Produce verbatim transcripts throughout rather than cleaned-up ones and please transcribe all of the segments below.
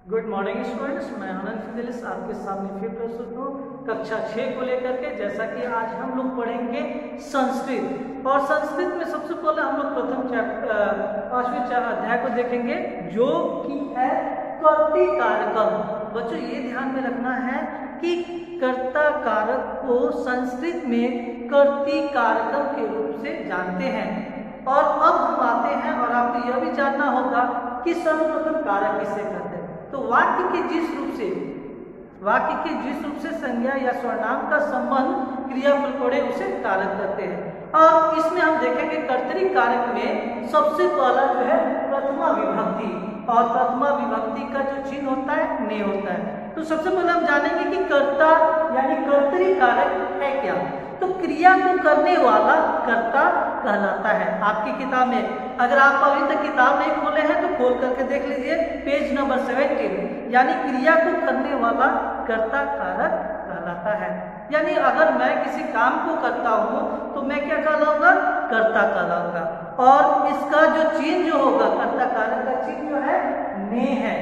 Good morning students, मैं आनंद Fidelis आपके सामने फिर प्रस्तुत हूँ कक्षा छः को लेकर के। जैसा कि आज हम लोग पढ़ेंगे संस्कृत, और संस्कृत में सबसे पहले हम लोग प्रथम चैप्टर पांचवें अध्याय को देखेंगे जो कि है कर्ती कारकम। बच्चों ये ध्यान में रखना है कि कर्ता कारक को संस्कृत में कर्ती कारकम के रूप से जानते हैं। और अब हम आते हैं और आपको यह भी जानना होगा कि सर्वप्रथम कारक किसे कहते हैं। तो वाक्य के जिस रूप से वाक्य के जिस रूप से संज्ञा या सर्वनाम का संबंध क्रियापद पड़े उसे कारक कहते हैं। और इसमें हम देखेंगे कर्तरी कारक में सबसे पहला जो है प्रथमा विभक्ति, और प्रथमा विभक्ति का जो चिन्ह होता है ने होता है। तो सबसे पहले हम जानेंगे कि कर्ता यानी कर्तरी कारक है क्या। तो क्रिया को करने वाला कर्ता कहलाता है। आपकी किताब में अगर आप अभी तक किताब नहीं खोले हैं तो खोल करके देख लीजिए पेज नंबर सेवेंटीन, यानी क्रिया को करने वाला कर्ता कारक कहलाता है। यानी अगर मैं किसी काम को करता हूँ तो मैं क्या कहलाऊंगा? कर्ता कहलाऊंगा। और इसका जो चिन्ह जो होगा कर्ता कारक का चिन्ह जो है ने है,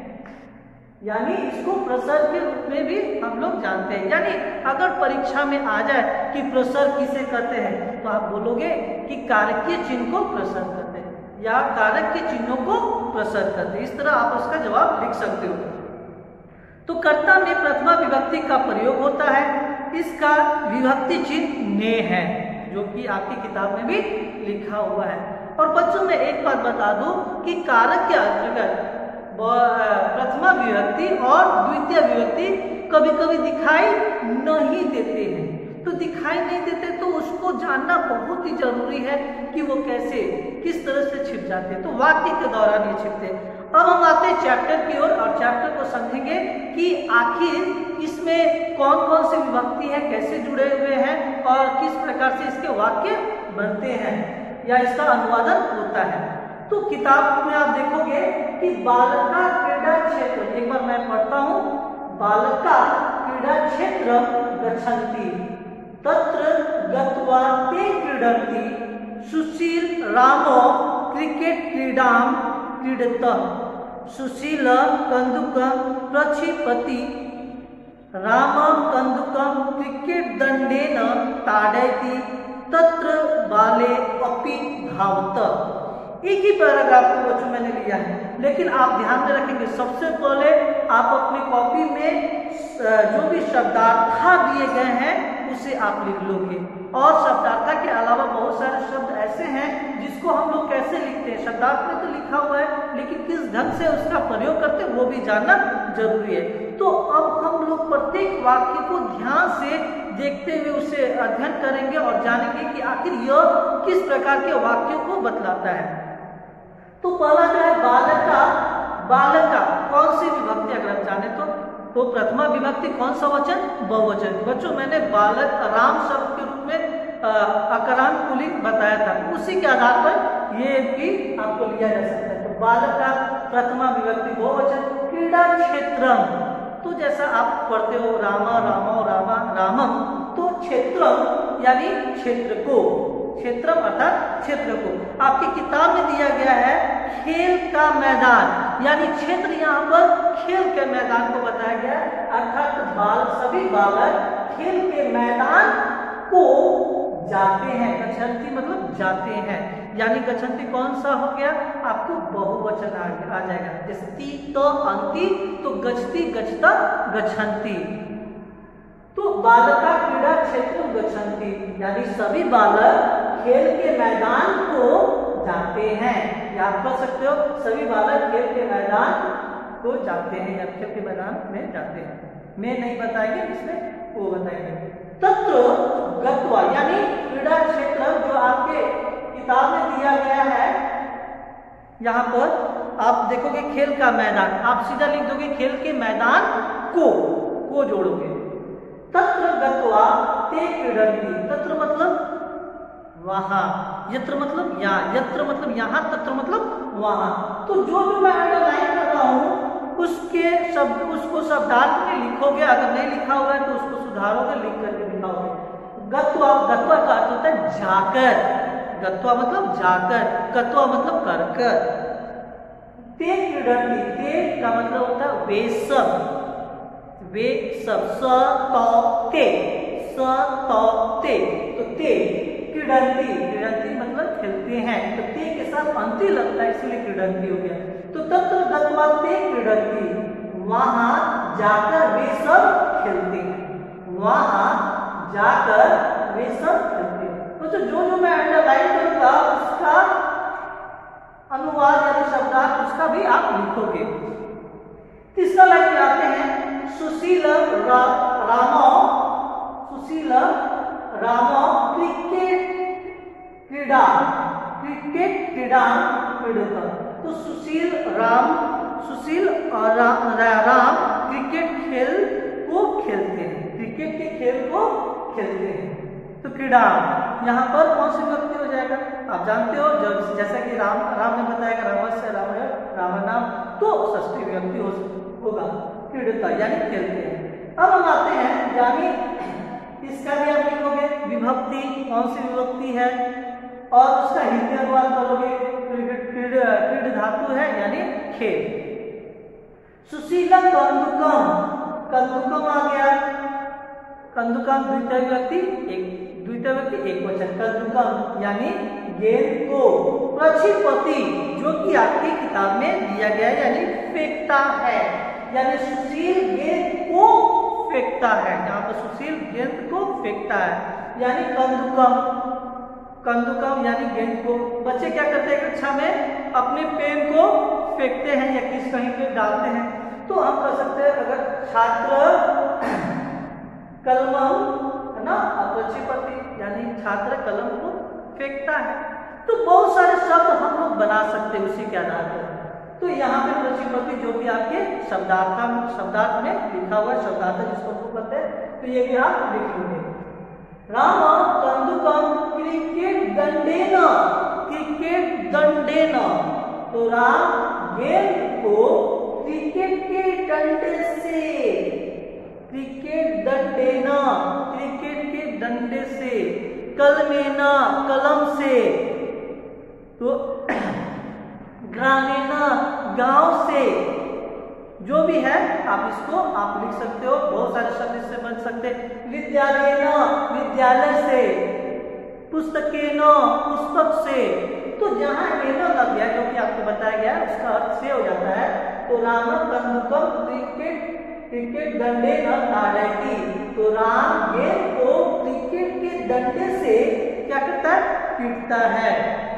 यानी इसको प्रसर के रूप में भी हम लोग जानते हैं। यानी अगर परीक्षा में आ जाए कि प्रसर किसे कहते हैं तो आप बोलोगे कि कारकीय चिन्ह को प्रसर कहते हैं या कारक के चिन्हों को प्रसर कहते हैं। इस तरह आप उसका जवाब लिख सकते हो। तो कर्ता में प्रथमा विभक्ति का प्रयोग होता है। इसका विभक्ति चिन्ह ने है जो कि आपकी किताब में भी लिखा हुआ है। और बच्चों में एक बात बता दूं कि कारक के अंतर्गत प्रथमा विभक्ति और द्वितीय विभक्ति कभी कभी दिखाई नहीं देते हैं। तो दिखाई नहीं देते तो उसको जानना बहुत ही जरूरी है कि वो कैसे किस तरह से छिप जाते हैं। तो वाक्य के दौरान ये छिपते हैं। अब हम आते हैं चैप्टर की ओर और, और चैप्टर को समझेंगे कि आखिर इसमें कौन कौन सी विभक्ति है, कैसे जुड़े हुए हैं और किस प्रकार से इसके वाक्य बनते हैं या इसका अनुवादन होता है। तो किताब में आप देखोगे कि बालका क्रीड़ा क्षेत्र, एक बार मैं पढ़ता हूं, बालका क्रीड़ा क्षेत्र गच्छन्ति तत्र गत्वा ते क्रीडन्ति सुशील रामो क्रिकेट क्रीडां क्रीडतः सुशील कंदुकं प्रक्षिपति राम कंदुकं क्रिकेट दंडेन ताडयति तत्र बाले अपि धावत। एक ही पैराग्राफ को बच्चों मैंने लिया है, लेकिन आप ध्यान में रखेंगे सबसे पहले आप अपनी कॉपी में जो भी शब्दार्था दिए गए हैं उसे आप लिख लोगे। और शब्दार्था के अलावा बहुत सारे शब्द ऐसे हैं जिसको हम लोग कैसे लिखते हैं। शब्दार्थ में तो लिखा हुआ है लेकिन किस ढंग से उसका प्रयोग करते हैं वो भी जानना जरूरी है। तो अब हम लोग प्रत्येक वाक्य को ध्यान से देखते हुए उसे अध्ययन करेंगे और जानेंगे कि आखिर यह किस प्रकार के वाक्यों को बतलाता है। तो पहला जो है बालका, बालका कौन सी विभक्ति अगर आप जाने तो तो प्रथमा विभक्ति कौन सा वचन? बहुवचन। बच्चों मैंने बालक राम शब्द के रूप में अकरांत पुल्लिंग बताया था, उसी के आधार पर ये भी आपको लिया जा सकता है। तो बालका प्रथमा विभक्ति बहुवचन। क्रीड़ा क्षेत्रम, तो जैसा आप पढ़ते हो रामा रामो रामा रामम, तो क्षेत्रम यानी क्षेत्र को, क्षेत्रम अर्थात क्षेत्र को। आपकी किताब में दिया गया है खेल का मैदान, यानी क्षेत्र यहाँ पर खेल के मैदान को बताया गया है। अर्थात बाल सभी बालक खेल के मैदान को जाते हैं। गच्छन्ति मतलब जाते हैं, यानी गच्छन्ति कौन सा हो गया? आपको बहुवचन आ जाएगा। जैसे ती तो अंति, तो गच्छति गच्छता गच्छन्ति। तो बालका क्रीड़ा क्षेत्र गच्छन्ति, यानी सभी बालक खेल के मैदान को जाते हैं। याद कर सकते हो, सभी बालक खेल के मैदान को जाते हैं या खेल के मैदान में जाते हैं। मैं नहीं बताएंगे, इसमें वो बताएंगे। तत्र गत्वा यानी क्रीड़ा क्षेत्र जो आपके किताब में दिया गया है, यहाँ पर आप देखोगे खेल का मैदान, आप सीधा लिख दोगे खेल के मैदान को को जोड़ोगे। तत्र गत्वा ते क्रीडन्ति, तत्र मतलब वहां, यत्र मतलब यहाँ, यत्र मतलब यहाँ, तत्र मतलब वहां। तो जो जो मैं अंडरलाइन कर रहा हूं उसके शब्द उसको शब्दार्थ में लिखोगे। अगर नहीं लिखा हुआ है तो उसको सुधारोगे, लिख करके दिखाओगे। गत्वा, गत्वा का अर्थ होता है जाकर, गत्वा मतलब जाकर, गत्वा मतलब कर कर। ते क्रीडन्ति, ते का मतलब होता है वे सब, वे सब, स त ते, स त ते, तो ते क्रीडन्ति, क्रीडन्ति मतलब खेलते हैं, तो ते के साथ अंति लगता है इसलिए क्रीडन्ति हो गया। तो तत्र गत्वा ते क्रीडन्ति, वहां जाकर वे सब खेलते हैं, वहां जाकर वे सब खेलते हैं। तो जो जो मैं अंडरलाइन करूंगा उसका अनुवाद यानी शब्दार्थ उसका भी आप लिखोगे। तीसरा लाइन में आते हैं, सुशील रा, रामो, सुशील रामो क्रिकेट क्रीडा, क्रिकेट क्रीडा क्रीडता। तो सुशील राम, सुशील और रा, रा, राम क्रिकेट खेल को खेलते हैं, क्रिकेट के खेल को खेलते हैं। तो क्रीडा यहाँ पर कौन सी विभक्ति हो जाएगा, आप जानते हो, जब जैसा कि राम राम ने बताया रामस्य राम राम नाम, तो षष्ठी विभक्ति हो होगा क्रीडता यानी खेलते हैं। अब हम आते हैं यानी इसका भी आप लिखोगे विभक्ति कौन सी विभक्ति है और उसका हिंदी अनुवाद करोगे, क्रीड धातु है यानी खेल। सुशीला कंदुकम, कंदुकम आ गया, कंदुकम द्वितीय व्यक्ति एक द्वितीय व्यक्ति एक वचन, कंदुकम यानी गेंद को, प्रक्षिपति जो कि आपकी किताब में दिया गया यानी फेंकता है, यानी सुशील गेंद को फेंकता है, यहाँ पर सुशील गेंद को फेंकता है यानी कंदुकम, कंदुकम यानी गेंद को। बच्चे क्या करते हैं कक्षा में, अपने पेन को फेंकते हैं या किस कहीं पे डालते हैं, तो हम कर सकते हैं अगर छात्र कलमम है ना, प्रक्षिपति यानी छात्र कलम को फेंकता है। तो बहुत सारे शब्द हम लोग बना सकते हैं उसी के आधार पर। तो यहाँ पे प्रक्षिपति जो भी आपके शब्दार्थ शब्दार्थ में लिखा हुआ शब्दार्थ जिसको कहते हैं, तो ये भी आप लिख लोगे। राम कंदुकम क्रिकेट दंडेन, क्रिकेट दंडेन, तो राम गेंद को क्रिकेट के डंडे से, क्रिकेट दंडेना क्रिकेट के डंडे से, कलमेना कलम से, तो ग्रामीणा गांव से, जो भी है आप इसको आप लिख सकते हो, बहुत सारे शब्द इससे बन सकते हैं। विद्यालयना विद्यालय से, पुस्तकेना पुस्तक से, तो जहां एनो लग गया जो कि आपको बताया गया उसका अर्थ से हो जाता है। तो राम कंदुकम क्रिकेट क्रिकेट दंडे न ताड़यति, तो राम गेंद को क्रिकेट के डंडे से क्या करता है, पीटता है।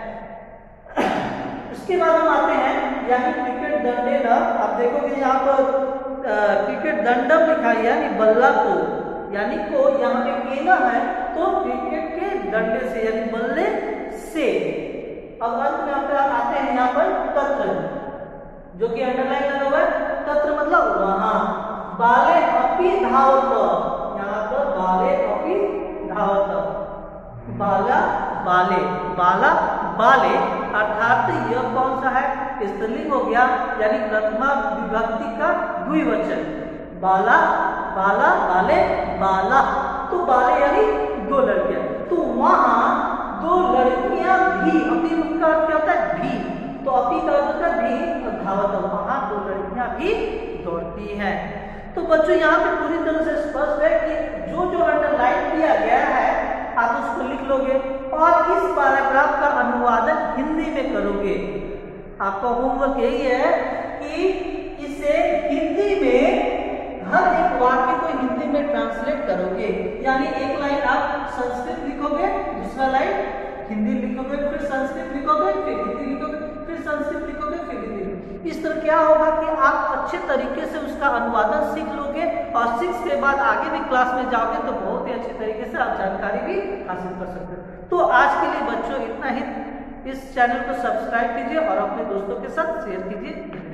उसके बाद हम आते हैं यानी क्रिकेट दंडे न, आप देखोगे यहाँ पर क्रिकेट दंडम लिखा है यानी बल्ला को, यानी को यहाँ पे केना है तो क्रिकेट के डंडे से यानी बल्ले से। अब अंत में आप आते हैं यहाँ पर तत्र, जो कि अंडरलाइन लगा हुआ है, तत्र मतलब वहां, बाले अपि धावत, यहाँ पर बाले अपि धावत, बाला बाले, बाला बाले अर्थात यह कौन सा है, स्त्रीलिंग हो गया यानी प्रथमा विभक्ति का द्विवचन, बाला बाला बाले बाला, तो बाले यानी दो लड़कियां, तो वहां दो लड़कियां भी, अपी का अर्थ क्या होता है भी, तो अपी का अर्थ होता है भी, और धावत वहां दो लड़कियां भी दौड़ती हैं। तो बच्चों यहाँ पे पूरी तरह से स्पष्ट है कि जो जो अंडरलाइन किया गया है आप उसको लिख लोगे और इस पैराग्राफ का अनुवादन हिंदी में करोगे। आपका होमवर्क यही है कि इसे हिंदी में हर एक वाक्य को हिंदी में ट्रांसलेट करोगे, यानी एक लाइन आप संस्कृत लिखोगे, दूसरा लाइन हिंदी लिखोगे, फिर संस्कृत लिखोगे, फिर हिंदी लिखोगे, फिर संस्कृत लिखोगे, फिर हिंदी। इस तरह क्या होगा कि आप अच्छे तरीके से उसका अनुवादन सीख लोगे और सिक्स के बाद आगे भी क्लास में जाओगे तो बहुत ही अच्छे तरीके से आप जानकारी भी हासिल कर सकते हो। तो आज के लिए बच्चों इतना ही। इस चैनल को सब्सक्राइब कीजिए और अपने दोस्तों के साथ शेयर कीजिए।